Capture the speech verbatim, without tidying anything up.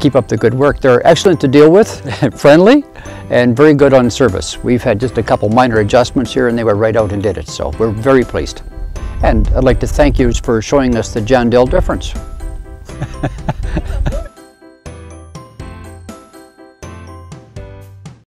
keep up the good work. They're excellent to deal with, friendly, and very good on service. We've had just a couple minor adjustments here and they were right out and did it, so we're very pleased. And I'd like to thank you for showing us the Jandel difference.